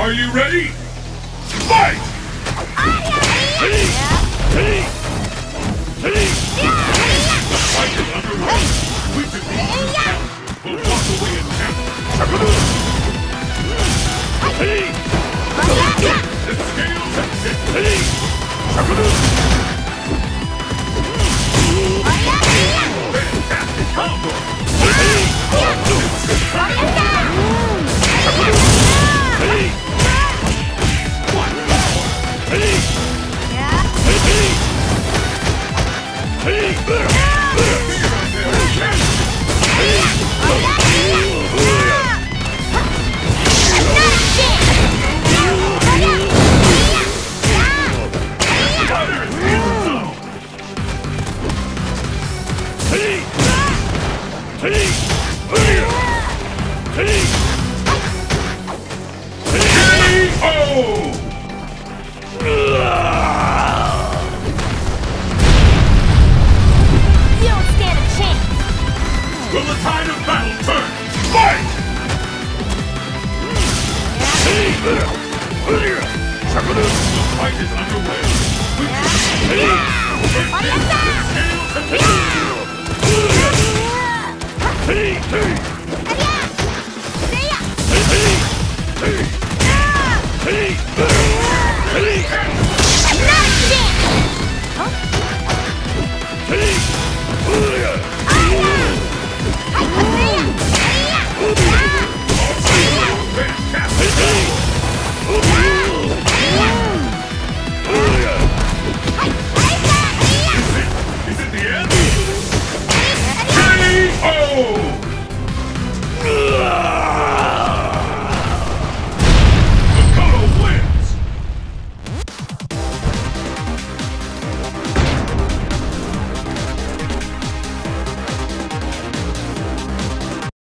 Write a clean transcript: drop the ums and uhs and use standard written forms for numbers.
Are you ready? Fight! The fight is underway. We defeat this battle. We'll walk away in triumph. The scales have tipped. Fantastic combo! Will the tide of battle turn? Fight! The fight is underway. The scales have